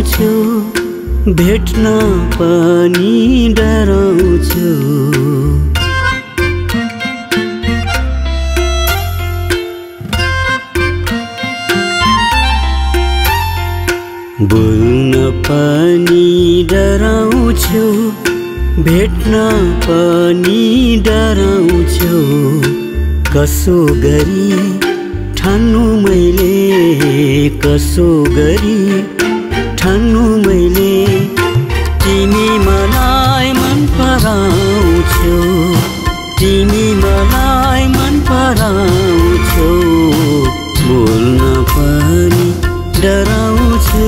डराउँछु, भेट्न पनि डराउँछु। बोल्न पनि डराउँछु, भेट्न पनि डराउँछु। कसो गरी ठान्नु मैले, कसो गरी ठान्नु मैले, तिमी मलाई मन पराउँछौ, तिमी मलाई मन पराउँछौ। बोल्न पनि डराउँछु।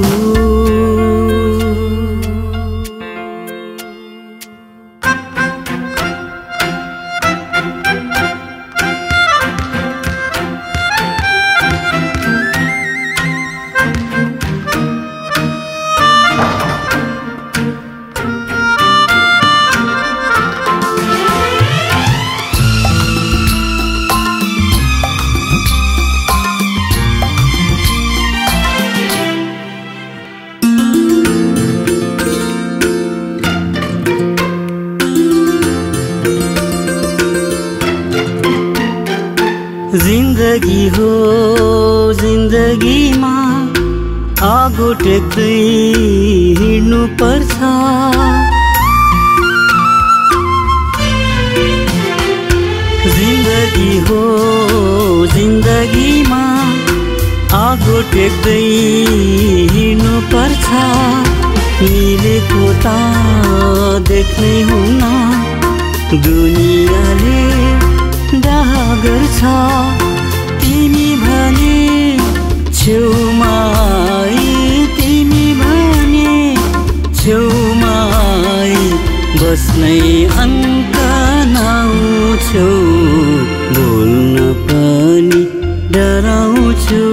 जिन्दगी हो जिन्दगीमा आगो टेक्दै हिँड्नु पर्छ। जिन्दगी हो जिन्दगीमा आगो टेक्दै हिँड्नु पर्छ। मिलेको त देख्नै हुन्न, दुनियाँले डाह गर्छ। तिमी भने छेउमा, तिमी भने छेउमा बस्नै अङ्क नआउँछौ। बोल्न पनि डराउँछु।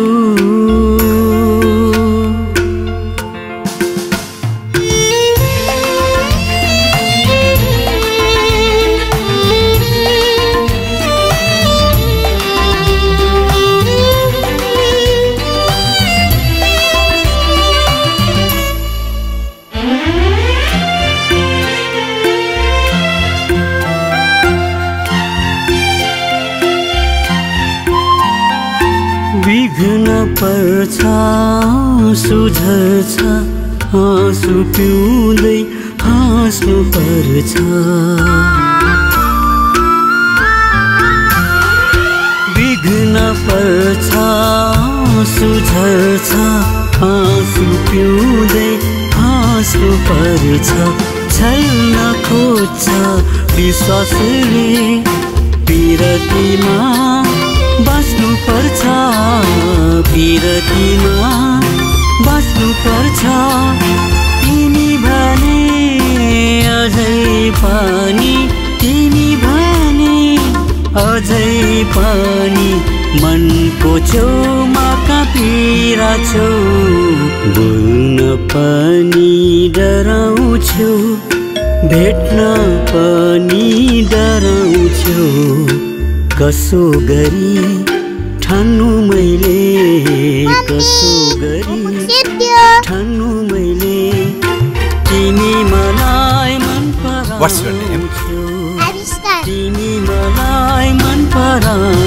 बिग्न पर्छ सुझर्छ, हाँसु पिउँदै हाँस्नु पर्छ। बिग्न पर्छ सुझर्छ, हाँसु पिउँदै हाँस्नु पर्छ। छल्न खोज्छ विश्वासले, पिरतीमा बस्नु पर्छ, पिरतीमा बस्नु पर्छ। तिमी भने अझै पनि, तिमी भने अझै पनि मनको छेउमा काँपिरहेछौ। बोल्न पनि डराउँछु, भेट्न पनि डराउँछु। कसो गरी ठान्नु मैले, कसो गरी ठान्नु मैले, तिमी मलाई मन पराउँछौ, तिमी मलाई मन पराउँछौ।